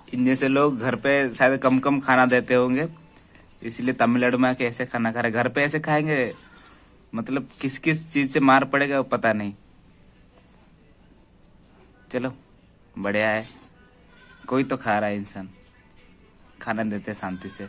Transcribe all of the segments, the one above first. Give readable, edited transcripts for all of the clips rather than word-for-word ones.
इनमें से लोग घर पे शायद कम कम खाना देते होंगे, इसलिए तमिलनाडु में आके ऐसे खाना खा रहे। घर पे ऐसे खाएंगे मतलब किस किस चीज से मार पड़ेगा वो पता नहीं। चलो बढ़िया है, कोई तो खा रहा है, इंसान खाना देते शांति से।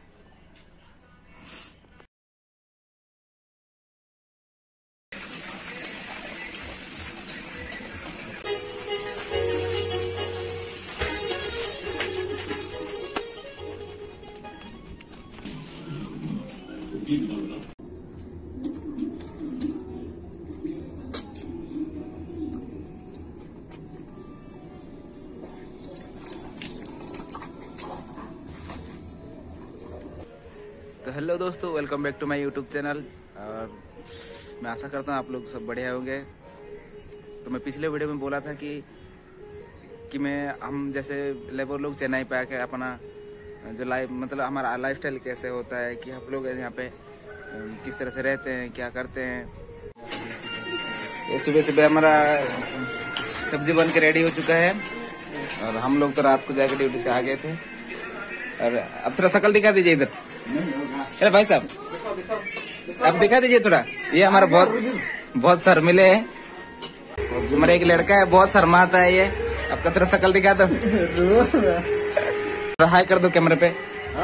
तो हेलो दोस्तों, welcome back to my YouTube channel. और मैं आशा करता हूँ आप लोग सब बढ़िया होंगे। तो मैं पिछले वीडियो में बोला था कि हम जैसे लेबर लोग चेन्नई पे आके अपना जो लाइफ मतलब हमारा लाइफस्टाइल कैसे होता है, कि हम लोग यहाँ पे किस तरह से रहते हैं, क्या करते हैं। ये सुबह सुबह हमारा सब्जी बन के रेडी हो चुका है और हम लोग तो रात को जाके ड्यूटी से आ गए थे। और अब थोड़ा शकल दिखा दीजिए इधर। अरे भाई साहब अब दिखा दीजिए थोड़ा। ये हमारा बहुत शर्मिले है, हमारा एक लड़का है बहुत शर्माता है ये। आपका थोड़ा शकल दिखा दो, हाय कर दो कैमरे पे।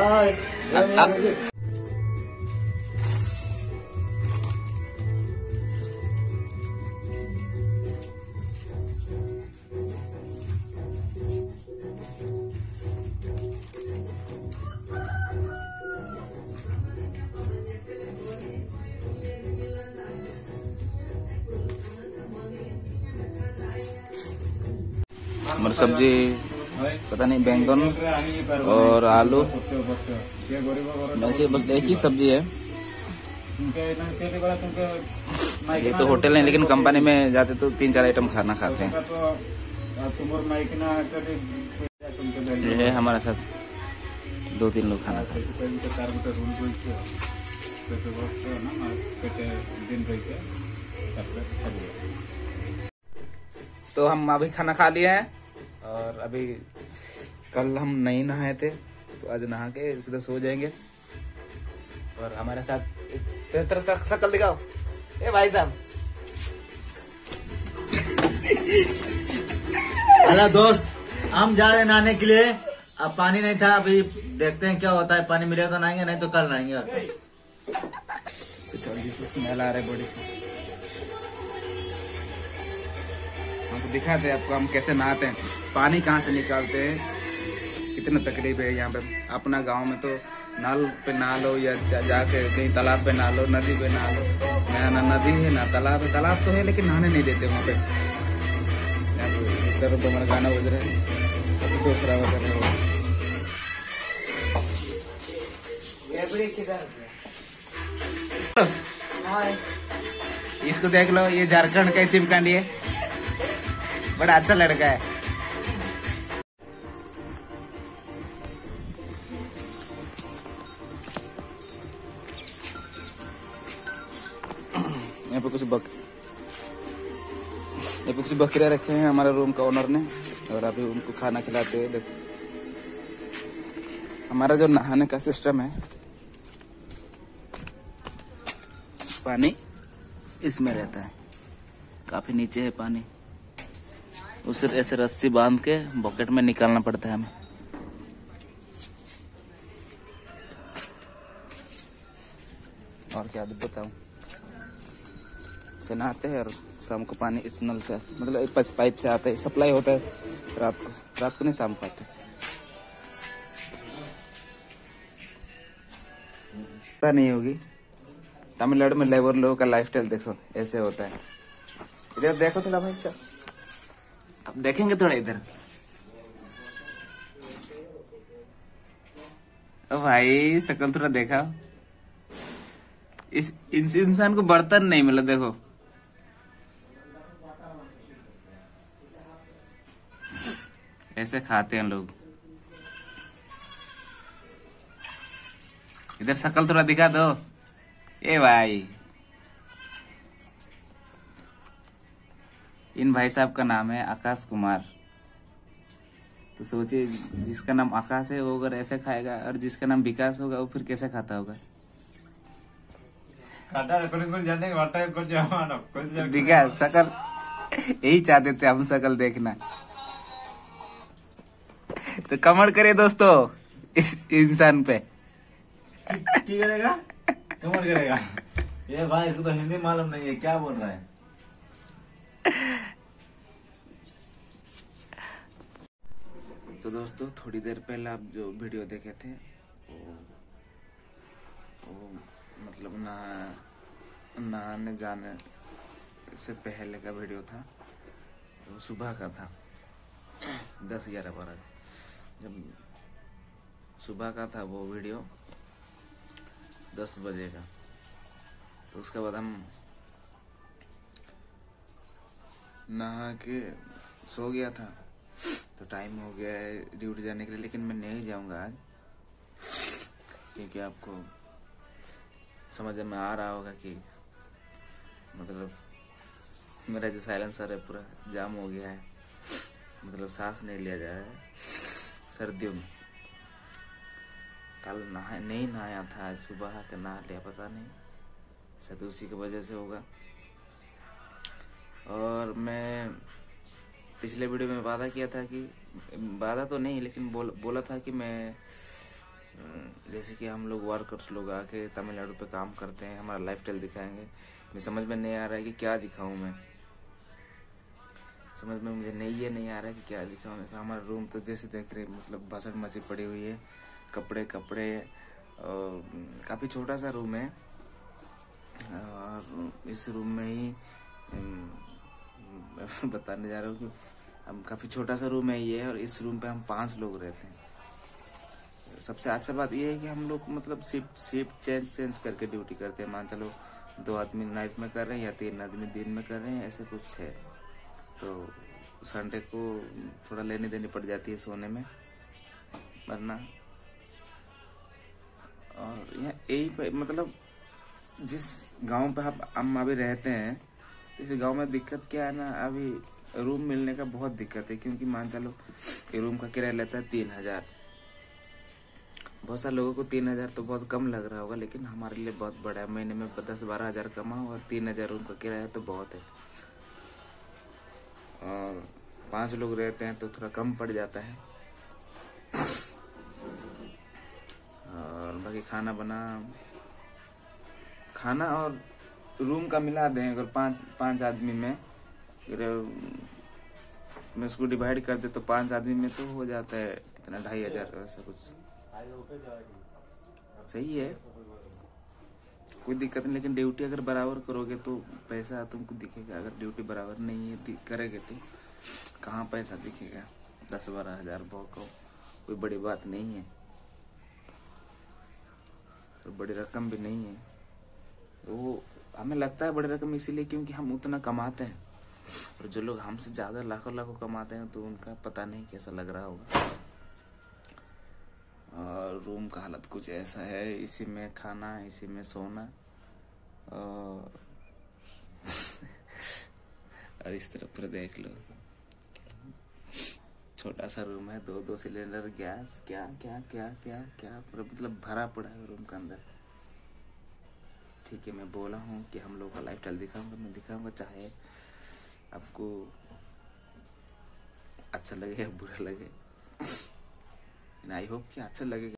हमारी सब्जी पता नहीं बैंगन और आलू, वैसे बस एक ही सब्जी है। ये तो होटल है लेकिन कंपनी में जाते तो 3-4 आइटम खाना खाते हैं। ये है हमारे साथ 2-3 लोग खाना खाते तो हम अभी खाना खा लिए हैं और अभी कल हम नहीं नहाए थे तो आज नहा के सीधा सो जाएंगे। और हमारे साथ तेरा शकल दिखाओ। ए भाई साहब हेलो दोस्त, हम जा रहे हैं नहाने के लिए। अब पानी नहीं था, अभी देखते हैं क्या होता है। पानी मिलेगा तो नहाएंगे, नहीं तो कल नहाएंगे। स्मेल आ रहा है बॉडी से। हमको दिखाते हैं आपको हम कैसे नहाते हैं, पानी कहाँ से निकालते हैं, कितना तकलीफ है यहाँ पे। अपना गांव में तो नल पे नहा लो या जाके कहीं तालाब पे नहा लो, नदी पे नहा लो। ना नदी है ना तालाब है, तालाब तो है लेकिन नहाने नहीं देते वहाँ पे। तो हमारा गाना बज रहा है, सोच रहा होगा इसको देख लो, ये झारखंड का चिमकांडी है, बड़ा अच्छा लड़का है। यहाँ पे कुछ बकरियां रखे हैं हमारे रूम का ओनर ने, और अभी उनको खाना खिलाते हैं। देखो हमारा जो नहाने का सिस्टम है, पानी इसमें रहता है, काफी नीचे है पानी। उसे ऐसे रस्सी बांध के बकेट में निकालना पड़ता है हमें। और क्या बताऊं, से नहाते हैं और शाम को पानी इस नल से मतलब पाइप से आता है, सप्लाई होता है रात को नहीं, शाम को आते हैं। पता नहीं होगी तमिलनाडु में लेबर लोगों का लाइफस्टाइल देखो ऐसे होता है। इधर देखो थोड़ा भाई साहब, अब देखेंगे थोड़ा इधर। ओ भाई शकल थोड़ा देखा, इस इंसान को बर्तन नहीं मिला। देखो ऐसे खाते हैं लोग। इधर शकल थोड़ा दिखा दो। ए भाई, इन भाई साहब का नाम है आकाश कुमार। तो सोचिए जिसका नाम आकाश है वो अगर ऐसे खाएगा और जिसका नाम विकास होगा वो फिर कैसे खाता होगा। विकास शकल यही चाहते थे हम, शकल देखना। तो कमेंट करिए दोस्तों इस इंसान पे। की करेगा, कमेंट करेगा। ये भाई इसको तो हिंदी मालूम नहीं है, क्या बोल रहा है। तो दोस्तों थोड़ी देर पहले आप जो वीडियो देखे थे वो मतलब नहाने जाने से पहले का वीडियो था। वो सुबह का था, 10-11-12 जब सुबह का था वो वीडियो, 10 बजे का। तो उसके बाद हम नहा के सो गया था। तो टाइम हो गया है ड्यूटी जाने के लिए, लेकिन मैं नहीं जाऊंगा आज, क्योंकि आपको समझ में आ रहा होगा कि मतलब मेरा जो साइलेंसर है पूरा जाम हो गया है, मतलब सांस नहीं लिया जा रहा है सर्दियों में। कल नहीं नहाया था, आज सुबह के नहा लिया, पता नहीं शायद उसी की वजह से होगा। और मैं पिछले वीडियो में वादा किया था कि, वादा तो नहीं लेकिन बोला था कि मैं जैसे कि हम लोग वर्कर्स लोग आके तमिलनाडु पे काम करते हैं, हमारा लाइफस्टाइल दिखाएंगे। मुझे समझ में नहीं आ रहा है कि क्या दिखाऊं मैं, समझ में मुझे नहीं आ रहा है कि क्या दिखाऊं। हमारा रूम तो जैसे देख रहे मतलब भाषण मची पड़ी हुई है, कपड़े और काफ़ी छोटा सा रूम है। और इस रूम में ही बताने जा रहा हूँ कि हम काफ़ी छोटा सा रूम है ये, और इस रूम पे हम 5 लोग रहते हैं। सबसे अच्छा बात ये है कि हम लोग मतलब शिफ्ट चेंज करके ड्यूटी करते हैं। मान चलो 2 आदमी नाइट में कर रहे हैं या 3 आदमी दिन में कर रहे हैं, ऐसे कुछ है। तो संडे को थोड़ा लेने देनी पड़ जाती है सोने में, वरना। और यही पे मतलब जिस गांव पे हम अभी रहते हैं, तो इस गांव में दिक्कत क्या है ना, अभी रूम मिलने का बहुत दिक्कत है। क्योंकि मान चलो ये रूम का किराया लेता है 3000। बहुत सारे लोगों को 3000 तो बहुत कम लग रहा होगा, लेकिन हमारे लिए बहुत बड़ा है। महीने में 10-12 हजार कमाओ और 3000 रूम का किराया तो बहुत है। और 5 लोग रहते हैं तो थोड़ा कम पड़ जाता है। और बाकी खाना और रूम का मिला दें अगर 5 आदमी में, मैं उसको डिवाइड कर दे तो 5 आदमी में तो हो जाता है कितना, 2500 ऐसा कुछ। सही है, कोई दिक्कत नहीं। लेकिन ड्यूटी अगर बराबर करोगे तो पैसा तुमको दिखेगा। अगर ड्यूटी बराबर नहीं है करेंगे तो कहाँ पैसा दिखेगा। 10-12 हजार बहुत कोई बड़ी बात नहीं है, तो बड़ी रकम भी नहीं है। वो हमें लगता है बड़ी रकम इसीलिए क्योंकि हम उतना कमाते हैं, और जो लोग हमसे ज्यादा लाखों कमाते हैं तो उनका पता नहीं कैसा लग रहा होगा। और रूम का हालत कुछ ऐसा है, इसी में खाना, इसी में सोना, और इस तरफ पर देख लो छोटा सा रूम है, 2 सिलेंडर गैस, क्या क्या क्या क्या क्या मतलब भरा पड़ा है रूम के अंदर। ठीक है, मैं बोला हूँ कि हम लोग का लाइफस्टाइल दिखाऊंगा, मैं दिखाऊंगा, चाहे आपको अच्छा लगे या बुरा लगे। आई होप कि अच्छा लगेगा।